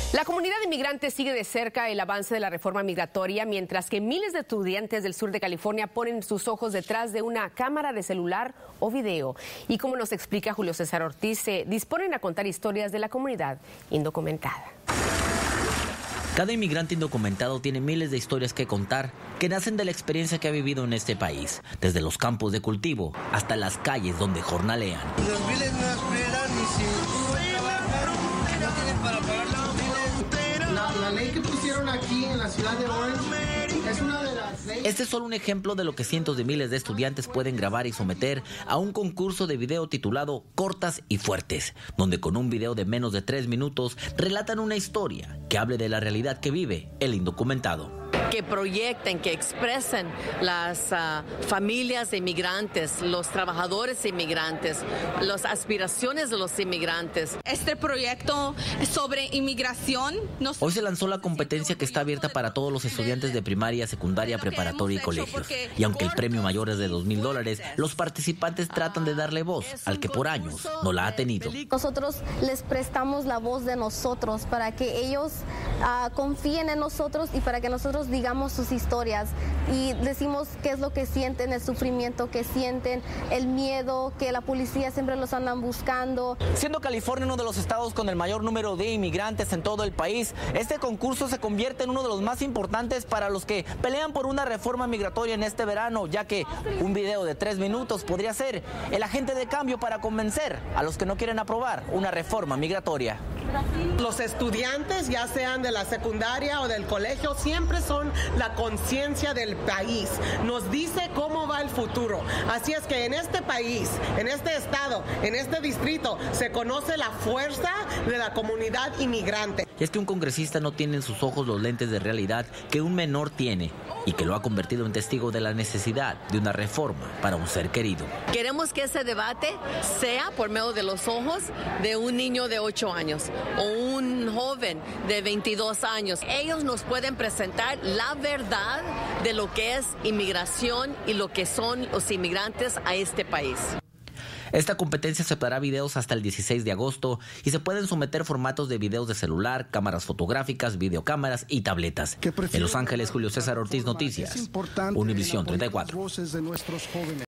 La comunidad inmigrante sigue de cerca el avance de la reforma migratoria, mientras que miles de estudiantes del sur de California ponen sus ojos detrás de una cámara de celular o video. Y como nos explica Julio César Ortiz, se disponen a contar historias de la comunidad indocumentada. Cada inmigrante indocumentado tiene miles de historias que contar que nacen de la experiencia que ha vivido en este país, desde los campos de cultivo hasta las calles donde jornalean. Los biles no esperan ni si trabajaron, no tienen para pagar los biles. La ley que pusieron aquí en la ciudad de Orange es una de las leyes. Este es solo un ejemplo de lo que cientos de miles de estudiantes pueden grabar y someter a un concurso de video titulado Cortas y Fuertes, donde con un video de menos de 3 minutos relatan una historia que hable de la realidad que vive el indocumentado. Que proyecten, que expresen las familias de inmigrantes, los trabajadores inmigrantes, las aspiraciones de los inmigrantes. Este proyecto sobre inmigración. Hoy se lanzó la competencia que está abierta para todos los estudiantes de primaria, secundaria, preparatoria y colegios. Y aunque el premio mayor es de $2,000, los participantes tratan de darle voz al que por años no la ha tenido. Nosotros les prestamos la voz de nosotros para que ellos confíen en nosotros y para que nosotros digamos sus historias y decimos qué es lo que sienten, el sufrimiento que sienten, el miedo, que la policía siempre los andan buscando. Siendo California uno de los estados con el mayor número de inmigrantes en todo el país, este concurso se convierte en uno de los más importantes para los que pelean por una reforma migratoria en este verano, ya que un video de 3 minutos podría ser el agente de cambio para convencer a los que no quieren aprobar una reforma migratoria. Los estudiantes, ya sean de la secundaria o del colegio, siempre son la conciencia del país. Nos dice cómo va el futuro. Así es que en este país, en este estado, en este distrito, se conoce la fuerza de la comunidad inmigrante. Y es que un congresista no tiene en sus ojos los lentes de realidad que un menor tiene y que lo ha convertido en testigo de la necesidad de una reforma para un ser querido. Queremos que ese debate sea por medio de los ojos de un niño de 8 años o un joven de 22 años. Ellos nos pueden presentar la verdad de lo que es inmigración y lo que son los inmigrantes a este país. Esta competencia aceptará videos hasta el 16 de agosto y se pueden someter formatos de videos de celular, cámaras fotográficas, videocámaras y tabletas. En Los Ángeles, Julio César Ortiz, Noticias, Univisión 34.